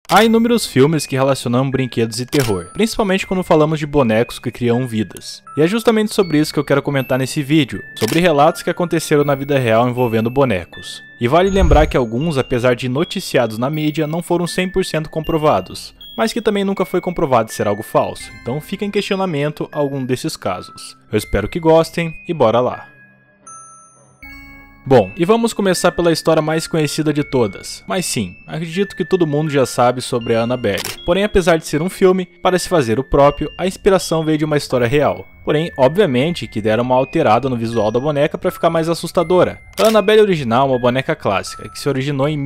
Há inúmeros filmes que relacionam brinquedos e terror, principalmente quando falamos de bonecos que criam vidas. E é justamente sobre isso que eu quero comentar nesse vídeo, sobre relatos que aconteceram na vida real envolvendo bonecos. E vale lembrar que alguns, apesar de noticiados na mídia, não foram 100% comprovados, mas que também nunca foi comprovado ser algo falso, então fica em questionamento algum desses casos. Eu espero que gostem e bora lá! Bom, e vamos começar pela história mais conhecida de todas. Mas sim, acredito que todo mundo já sabe sobre a Annabelle. Porém, apesar de ser um filme, para se fazer o próprio, a inspiração veio de uma história real. Porém, obviamente que deram uma alterada no visual da boneca para ficar mais assustadora. A Annabelle original é uma boneca clássica, que se originou em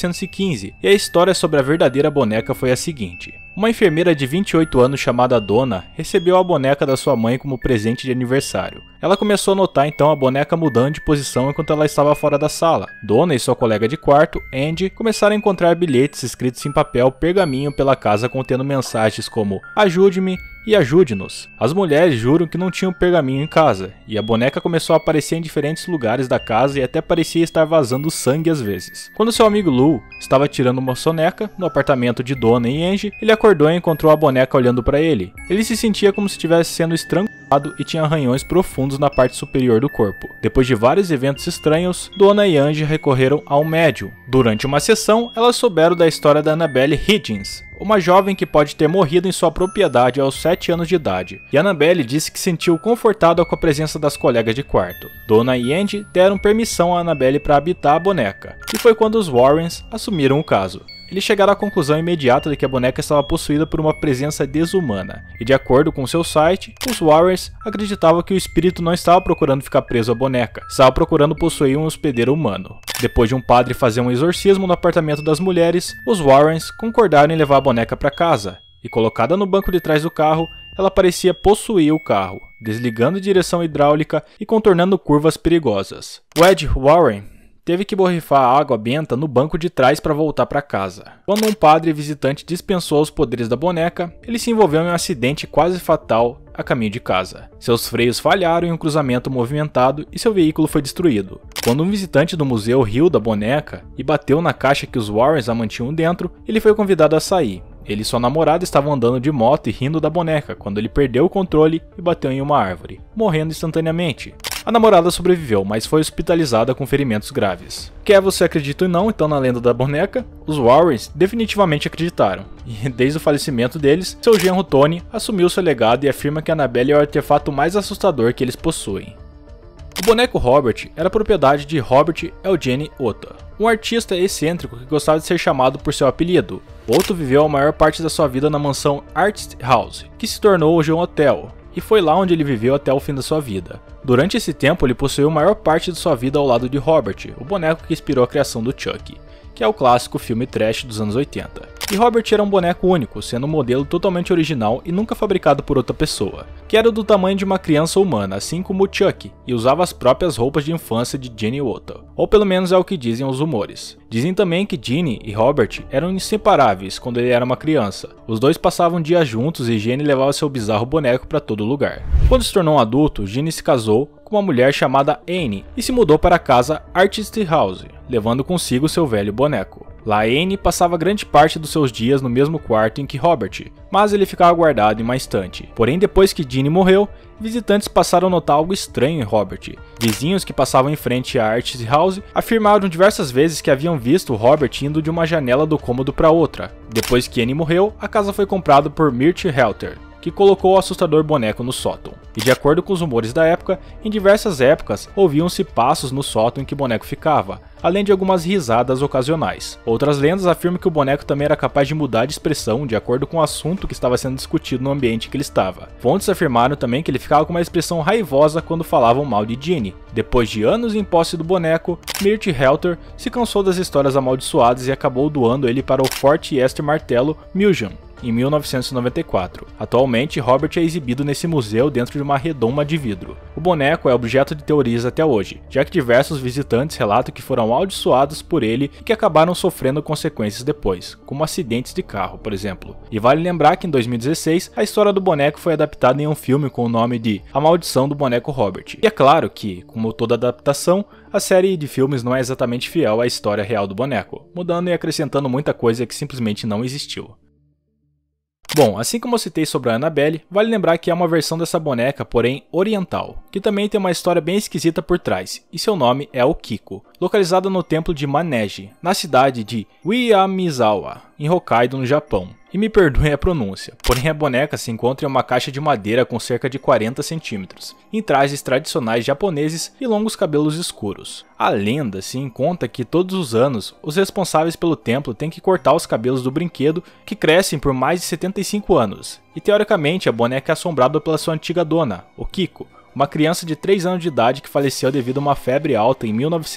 1915, e a história sobre a verdadeira boneca foi a seguinte. Uma enfermeira de 28 anos chamada Donna recebeu a boneca da sua mãe como presente de aniversário. Ela começou a notar então a boneca mudando de posição enquanto ela estava fora da sala. Donna e sua colega de quarto, Andy, começaram a encontrar bilhetes escritos em papel pergaminho pela casa contendo mensagens como "Ajude-me" e "Ajude-nos". As mulheres juram que não tinham pergaminho em casa, e a boneca começou a aparecer em diferentes lugares da casa e até parecia estar vazando sangue às vezes. Quando seu amigo Lou estava tirando uma soneca no apartamento de Donna e Angie, ele acordou e encontrou a boneca olhando para ele. Ele se sentia como se estivesse sendo estrangulado e tinha arranhões profundos na parte superior do corpo. Depois de vários eventos estranhos, Donna e Angie recorreram a um médium. Durante uma sessão, elas souberam da história da Annabelle Higgins, uma jovem que pode ter morrido em sua propriedade aos 7 anos de idade, e Annabelle disse que sentiu confortável com a presença das colegas de quarto. Donna e Andy deram permissão a Annabelle para habitar a boneca, e foi quando os Warrens assumiram o caso. Eles chegaram à conclusão imediata de que a boneca estava possuída por uma presença desumana, e de acordo com seu site, os Warrens acreditavam que o espírito não estava procurando ficar preso à boneca, estava procurando possuir um hospedeiro humano. Depois de um padre fazer um exorcismo no apartamento das mulheres, os Warrens concordaram em levar a boneca para casa, e colocada no banco de trás do carro, ela parecia possuir o carro, desligando direção hidráulica e contornando curvas perigosas. O Ed Warren teve que borrifar a água benta no banco de trás para voltar para casa. Quando um padre visitante dispensou os poderes da boneca, ele se envolveu em um acidente quase fatal a caminho de casa. Seus freios falharam em um cruzamento movimentado e seu veículo foi destruído. Quando um visitante do museu riu da boneca e bateu na caixa que os Warrens a mantinham dentro, ele foi convidado a sair. Ele e sua namorada estavam andando de moto e rindo da boneca quando ele perdeu o controle e bateu em uma árvore, morrendo instantaneamente. A namorada sobreviveu, mas foi hospitalizada com ferimentos graves. Quer você acredite ou não, então, na lenda da boneca, os Warrens definitivamente acreditaram. E desde o falecimento deles, seu genro Tony assumiu seu legado e afirma que a Annabelle é o artefato mais assustador que eles possuem. O boneco Robert era propriedade de Robert Eugene Otto, um artista excêntrico que gostava de ser chamado por seu apelido. Otto viveu a maior parte da sua vida na mansão Artist House, que se tornou hoje um hotel, e foi lá onde ele viveu até o fim da sua vida. Durante esse tempo, ele possuiu a maior parte de sua vida ao lado de Robert, o boneco que inspirou a criação do Chuck, que é o clássico filme trash dos anos 80. E Robert era um boneco único, sendo um modelo totalmente original e nunca fabricado por outra pessoa, que era do tamanho de uma criança humana, assim como o Chuck, e usava as próprias roupas de infância de Ginny Otto, ou pelo menos é o que dizem os rumores. Dizem também que Ginny e Robert eram inseparáveis quando ele era uma criança. Os dois passavam dias juntos e Ginny levava seu bizarro boneco para todo lugar. Quando se tornou um adulto, Ginny se casou com uma mulher chamada Anne e se mudou para a casa Artist House, levando consigo seu velho boneco. Lá Anne passava grande parte dos seus dias no mesmo quarto em que Robert, mas ele ficava guardado em uma estante. Porém, depois que Ginny morreu, visitantes passaram a notar algo estranho em Robert. Vizinhos que passavam em frente à Artist House afirmaram diversas vezes que haviam visto Robert indo de uma janela do cômodo para outra. Depois que Anne morreu, a casa foi comprada por Mirt Helter, que colocou o assustador boneco no sótão. E de acordo com os rumores da época, em diversas épocas ouviam-se passos no sótão em que o boneco ficava, além de algumas risadas ocasionais. Outras lendas afirmam que o boneco também era capaz de mudar de expressão de acordo com o assunto que estava sendo discutido no ambiente que ele estava. Fontes afirmaram também que ele ficava com uma expressão raivosa quando falavam mal de Ginny. Depois de anos em posse do boneco, Mirt Helter se cansou das histórias amaldiçoadas e acabou doando ele para o Fort Yester Martello Museum, em 1994. Atualmente, Robert é exibido nesse museu dentro de uma redoma de vidro. O boneco é objeto de teorias até hoje, já que diversos visitantes relatam que foram amaldiçoados por ele e que acabaram sofrendo consequências depois, como acidentes de carro, por exemplo. E vale lembrar que em 2016, a história do boneco foi adaptada em um filme com o nome de A Maldição do Boneco Robert. E é claro que, como toda adaptação, a série de filmes não é exatamente fiel à história real do boneco, mudando e acrescentando muita coisa que simplesmente não existiu. Bom, assim como eu citei sobre a Annabelle, vale lembrar que é uma versão dessa boneca, porém oriental, que também tem uma história bem esquisita por trás, e seu nome é o Kiko, localizada no templo de Maneji, na cidade de Uiamizawa, em Hokkaido, no Japão. E me perdoem a pronúncia, porém a boneca se encontra em uma caixa de madeira com cerca de 40 centímetros, em trajes tradicionais japoneses e longos cabelos escuros. A lenda conta que todos os anos, os responsáveis pelo templo têm que cortar os cabelos do brinquedo, que crescem por mais de 75 anos, e teoricamente a boneca é assombrada pela sua antiga dona, o Kiko, uma criança de 3 anos de idade que faleceu devido a uma febre alta em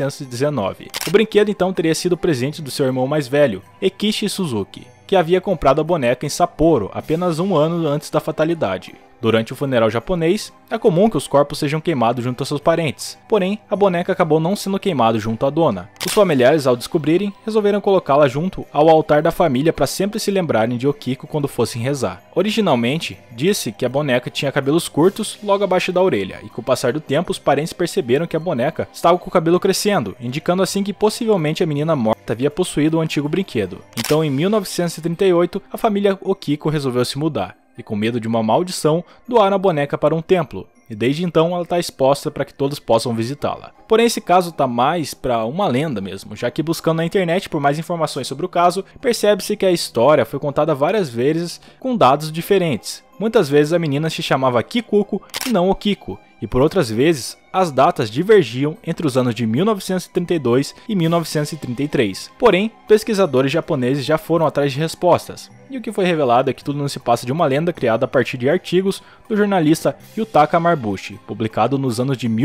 1919. O brinquedo então teria sido presente do seu irmão mais velho, Ekishi Suzuki, que havia comprado a boneca em Sapporo apenas um ano antes da fatalidade. Durante o funeral japonês, é comum que os corpos sejam queimados junto a seus parentes, porém, a boneca acabou não sendo queimada junto à dona. Os familiares, ao descobrirem, resolveram colocá-la junto ao altar da família para sempre se lembrarem de Okiko quando fossem rezar. Originalmente, disse que a boneca tinha cabelos curtos logo abaixo da orelha, e com o passar do tempo os parentes perceberam que a boneca estava com o cabelo crescendo, indicando assim que possivelmente a menina morta havia possuído o antigo brinquedo. Então, em 1938, a família Okiko resolveu se mudar, e com medo de uma maldição, doaram a boneca para um templo, e desde então ela está exposta para que todos possam visitá-la. Porém esse caso está mais para uma lenda mesmo, já que buscando na internet por mais informações sobre o caso, percebe-se que a história foi contada várias vezes com dados diferentes. Muitas vezes a menina se chamava Kikuko e não Okiko, e por outras vezes as datas divergiam entre os anos de 1932 e 1933. Porém, pesquisadores japoneses já foram atrás de respostas, e o que foi revelado é que tudo não se passa de uma lenda criada a partir de artigos do jornalista Yutaka Marbushi, publicado nos anos de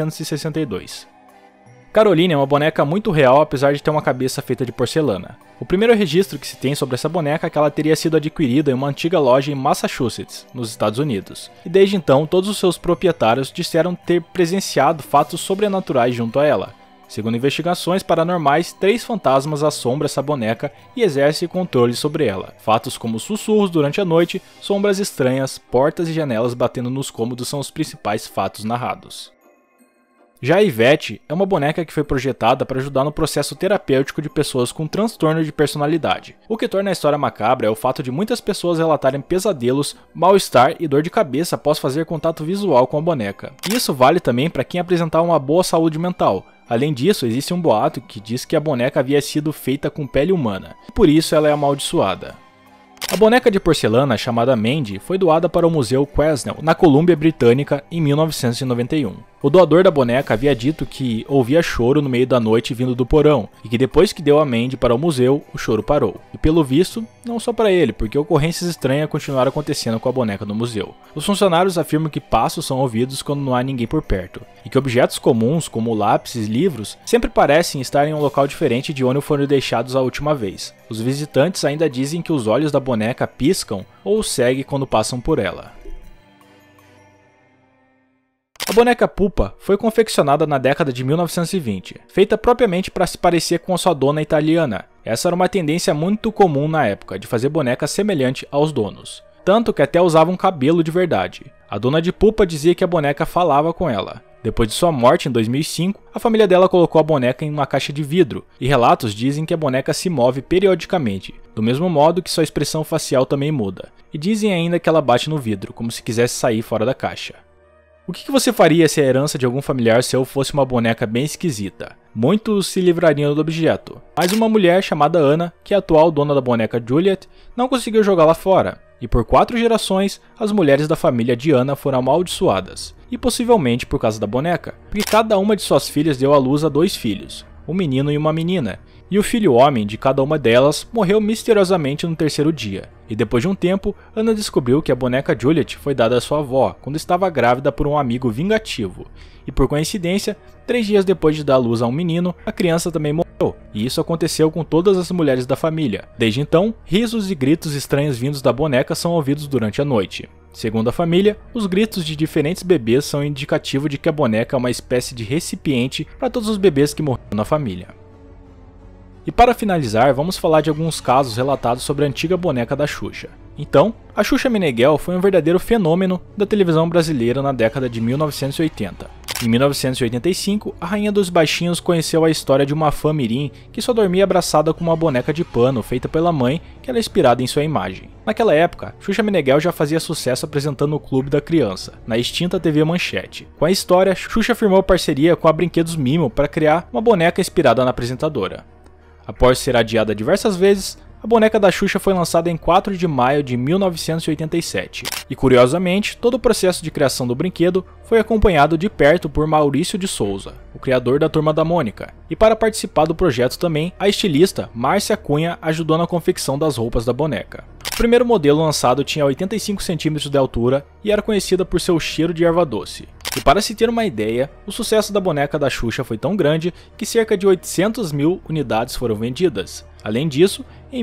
1962. Caroline é uma boneca muito real, apesar de ter uma cabeça feita de porcelana. O primeiro registro que se tem sobre essa boneca é que ela teria sido adquirida em uma antiga loja em Massachusetts, nos Estados Unidos. E desde então, todos os seus proprietários disseram ter presenciado fatos sobrenaturais junto a ela. Segundo investigações paranormais, 3 fantasmas assombram essa boneca e exercem controle sobre ela. Fatos como sussurros durante a noite, sombras estranhas, portas e janelas batendo nos cômodos são os principais fatos narrados. Já a Ivete é uma boneca que foi projetada para ajudar no processo terapêutico de pessoas com transtorno de personalidade. O que torna a história macabra é o fato de muitas pessoas relatarem pesadelos, mal-estar e dor de cabeça após fazer contato visual com a boneca. E isso vale também para quem apresentar uma boa saúde mental. Além disso, existe um boato que diz que a boneca havia sido feita com pele humana, e por isso ela é amaldiçoada. A boneca de porcelana chamada Mandy foi doada para o Museu Quesnel, na Colômbia Britânica, em 1991. O doador da boneca havia dito que ouvia choro no meio da noite vindo do porão, e que depois que deu a Mandy para o museu, o choro parou. E pelo visto, não só para ele, porque ocorrências estranhas continuaram acontecendo com a boneca no museu. Os funcionários afirmam que passos são ouvidos quando não há ninguém por perto, e que objetos comuns, como lápis e livros, sempre parecem estar em um local diferente de onde foram deixados a última vez. Os visitantes ainda dizem que os olhos da boneca piscam ou seguem quando passam por ela. A boneca Pupa foi confeccionada na década de 1920, feita propriamente para se parecer com a sua dona italiana. Essa era uma tendência muito comum na época, de fazer bonecas semelhantes aos donos. Tanto que até usavam cabelo de verdade. A dona de Pupa dizia que a boneca falava com ela. Depois de sua morte em 2005, a família dela colocou a boneca em uma caixa de vidro, e relatos dizem que a boneca se move periodicamente, do mesmo modo que sua expressão facial também muda. E dizem ainda que ela bate no vidro, como se quisesse sair fora da caixa. O que você faria se a herança de algum familiar seu fosse uma boneca bem esquisita? Muitos se livrariam do objeto, mas uma mulher chamada Ana, que é a atual dona da boneca Juliet, não conseguiu jogá-la fora, e por 4 gerações, as mulheres da família de Ana foram amaldiçoadas, e possivelmente por causa da boneca, porque cada uma de suas filhas deu à luz a 2 filhos, um menino e uma menina, e o filho homem de cada uma delas morreu misteriosamente no terceiro dia. E depois de um tempo, Anna descobriu que a boneca Juliet foi dada à sua avó quando estava grávida por um amigo vingativo. E por coincidência, 3 dias depois de dar à luz a um menino, a criança também morreu. E isso aconteceu com todas as mulheres da família. Desde então, risos e gritos estranhos vindos da boneca são ouvidos durante a noite. Segundo a família, os gritos de diferentes bebês são indicativo de que a boneca é uma espécie de recipiente para todos os bebês que morreram na família. E para finalizar, vamos falar de alguns casos relatados sobre a antiga boneca da Xuxa. Então, a Xuxa Meneghel foi um verdadeiro fenômeno da televisão brasileira na década de 1980. Em 1985, a Rainha dos Baixinhos conheceu a história de uma fã mirim que só dormia abraçada com uma boneca de pano feita pela mãe, que era inspirada em sua imagem. Naquela época, Xuxa Meneghel já fazia sucesso apresentando o Clube da Criança, na extinta TV Manchete. Com a história, Xuxa firmou parceria com a Brinquedos Mimo para criar uma boneca inspirada na apresentadora. Após ser adiada diversas vezes, a boneca da Xuxa foi lançada em 4 de maio de 1987. E curiosamente, todo o processo de criação do brinquedo foi acompanhado de perto por Maurício de Souza, o criador da Turma da Mônica. E para participar do projeto também, a estilista Márcia Cunha ajudou na confecção das roupas da boneca. O primeiro modelo lançado tinha 85 cm de altura e era conhecida por seu cheiro de erva doce. E para se ter uma ideia, o sucesso da boneca da Xuxa foi tão grande que cerca de 800.000 unidades foram vendidas. Além disso, em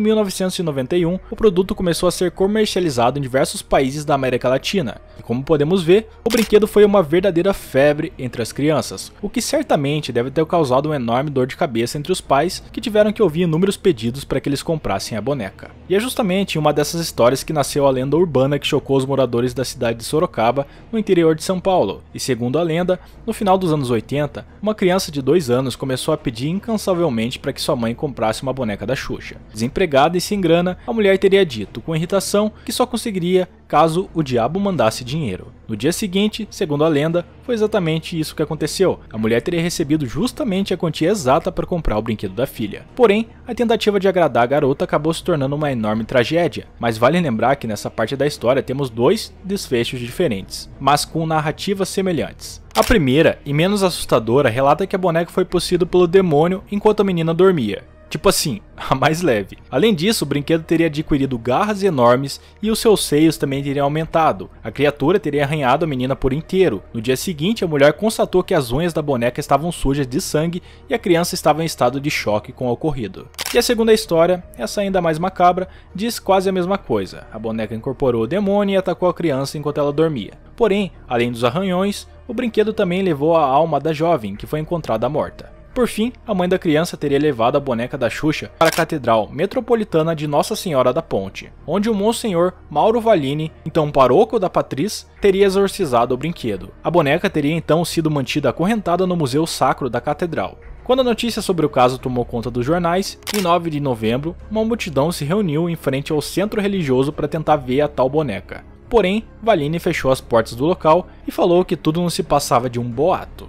1991, o produto começou a ser comercializado em diversos países da América Latina. E como podemos ver, o brinquedo foi uma verdadeira febre entre as crianças, o que certamente deve ter causado uma enorme dor de cabeça entre os pais que tiveram que ouvir inúmeros pedidos para que eles comprassem a boneca. E é justamente em uma dessas histórias que nasceu a lenda urbana que chocou os moradores da cidade de Sorocaba, no interior de São Paulo. E segundo a lenda, no final dos anos 80, uma criança de 2 anos começou a pedir incansavelmente para que sua mãe comprasse uma boneca da Xuxa. Desempregada e sem grana, a mulher teria dito, com irritação, que só conseguiria caso o diabo mandasse dinheiro. No dia seguinte, segundo a lenda, foi exatamente isso que aconteceu. A mulher teria recebido justamente a quantia exata para comprar o brinquedo da filha. Porém, a tentativa de agradar a garota acabou se tornando uma enorme tragédia. Mas vale lembrar que nessa parte da história temos 2 desfechos diferentes, mas com narrativas semelhantes. A primeira, e menos assustadora, relata que a boneca foi possuída pelo demônio enquanto a menina dormia. Tipo assim, a mais leve. Além disso, o brinquedo teria adquirido garras enormes e os seus seios também teriam aumentado. A criatura teria arranhado a menina por inteiro. No dia seguinte, a mulher constatou que as unhas da boneca estavam sujas de sangue e a criança estava em estado de choque com o ocorrido. E a segunda história, essa ainda mais macabra, diz quase a mesma coisa. A boneca incorporou o demônio e atacou a criança enquanto ela dormia. Porém, além dos arranhões, o brinquedo também levou a alma da jovem, que foi encontrada morta. Por fim, a mãe da criança teria levado a boneca da Xuxa para a Catedral Metropolitana de Nossa Senhora da Ponte, onde o Monsenhor Mauro Vallini, então pároco da Patriz, teria exorcizado o brinquedo. A boneca teria então sido mantida acorrentada no Museu Sacro da Catedral. Quando a notícia sobre o caso tomou conta dos jornais, em 9 de novembro, uma multidão se reuniu em frente ao centro religioso para tentar ver a tal boneca. Porém, Vallini fechou as portas do local e falou que tudo não se passava de um boato.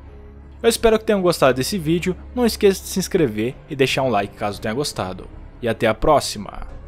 Eu espero que tenham gostado desse vídeo, não esqueça de se inscrever e deixar um like caso tenha gostado. E até a próxima!